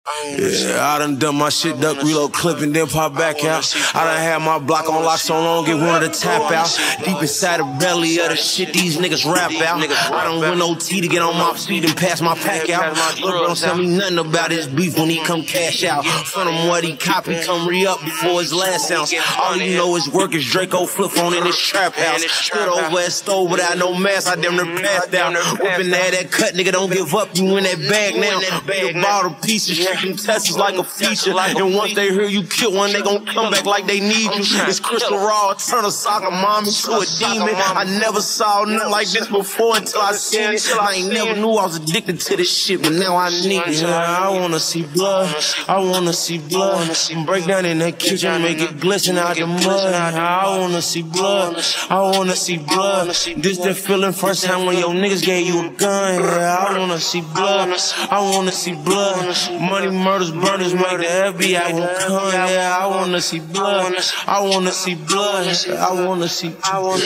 Yeah, I done my shit, duck, reload, clip, and then pop back out. I done had my block on lock so long, get one of the tap out. Deep inside the belly of the shit these niggas rap out. I done went OT to get on my feet and pass my pack out. Look, don't tell me nothing about his beef when he come cash out. Front him what he copy, come re-up before his last ounce. All you know is work is Draco flip phone in his trap house. Stood over at stove without no mask, I damn near passed out. Whipping that cut, nigga, don't give up, you in that bag now. Be about a piece of shit. Tests is like a feature, and once they hear you kill one, they gon' come back like they need you. It's Crystal Raw, turn a soccer mom into a demon. I never saw nothing like this before until I seen it. I ain't never knew I was addicted to this shit, but now I need it. I wanna see blood, I wanna see blood. Break down in that kitchen, make it glisten out the mud. I wanna see blood, I wanna see blood. This that feeling first time when your niggas gave you a gun. I wanna see blood, I wanna see blood. Money, murders, burners, make the FBI won't come. Yeah, I wanna see blood. I wanna see blood. I wanna see blood.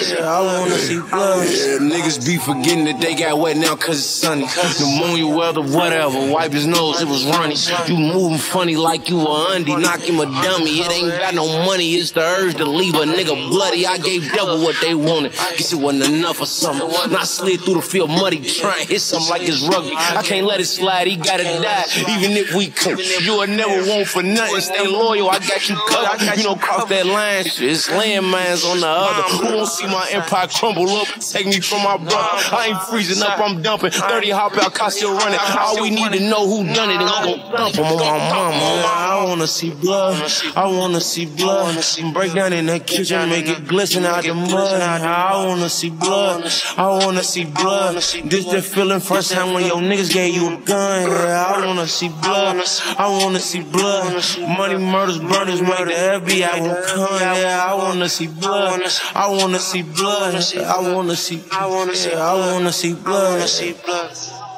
Yeah, niggas be forgetting that they got wet now cause it's sunny. Pneumonia, weather, whatever. Wipe his nose, it was runny. You moving funny like you a undie. Knock him a dummy. It ain't got no money, it's the urge to leave a nigga bloody. I gave double what they wanted. Guess it wasn't enough or something. Not slid through the field muddy, trying to hit something like it's rugby. I can't let it slide, he gotta die. Even if we come, you would never want for nothing. Stay loyal, I got you covered. You don't cross that line, shit. It's landmines on the other. Who won't see my empire crumble up? Take me from my brother. I ain't freezing up, I'm dumping. 30 hop out, car still running. All we need to know who done it, and we gon' dump him on my mama. I wanna see blood, I wanna see blood. Break down in that kitchen, make it glisten out the mud. I wanna see blood, I wanna see blood. This that feeling first time when your niggas gave you a gun. Yeah, I wanna see blood, I wanna see blood. Money, murders, burners, make the FBI won't come. Yeah, I wanna see blood, I wanna see blood. I wanna see blood.